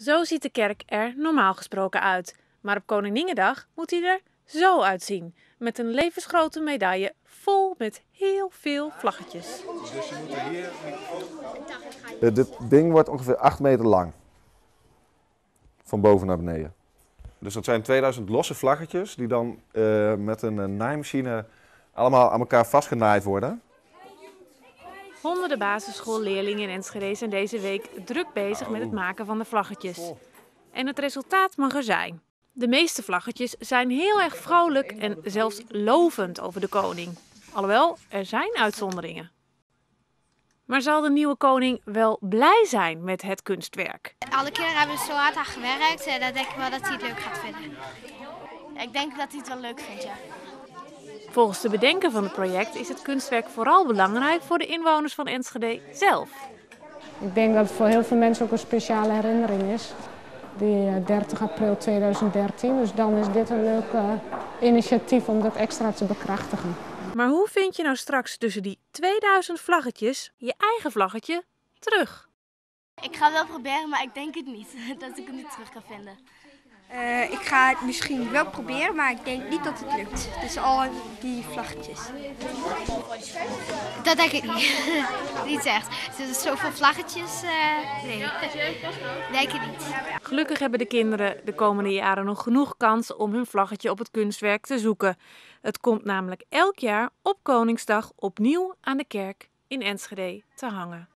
Zo ziet de kerk er normaal gesproken uit. Maar op Koninginnedag moet hij er zo uitzien. Met een levensgrote medaille vol met heel veel vlaggetjes. Dit ding wordt ongeveer 8 meter lang. Van boven naar beneden. Dus dat zijn 2000 losse vlaggetjes die dan met een naaimachine allemaal aan elkaar vastgenaaid worden. Honderden basisschoolleerlingen in Enschede zijn deze week druk bezig met het maken van de vlaggetjes. En het resultaat mag er zijn. De meeste vlaggetjes zijn heel erg vrolijk en zelfs lovend over de koning. Alhoewel, er zijn uitzonderingen. Maar zal de nieuwe koning wel blij zijn met het kunstwerk? Alle kinderen hebben zo hard aan gewerkt en dan denk ik wel dat hij het leuk gaat vinden. Ik denk dat hij het wel leuk vindt, ja. Volgens de bedenker van het project is het kunstwerk vooral belangrijk voor de inwoners van Enschede zelf. Ik denk dat het voor heel veel mensen ook een speciale herinnering is. Die 30 april 2013, dus dan is dit een leuk initiatief om dat extra te bekrachtigen. Maar hoe vind je nou straks tussen die 2000 vlaggetjes je eigen vlaggetje terug? Ik ga het wel proberen, maar ik denk het niet, dat ik het niet terug kan vinden. Ik ga het misschien wel proberen, maar ik denk niet dat het lukt. Dus al die vlaggetjes. Dat denk ik niet. Niet echt. Er zijn zoveel vlaggetjes. Nee, denk ik niet. Gelukkig hebben de kinderen de komende jaren nog genoeg kans om hun vlaggetje op het kunstwerk te zoeken. Het komt namelijk elk jaar op Koningsdag opnieuw aan de kerk in Enschede te hangen.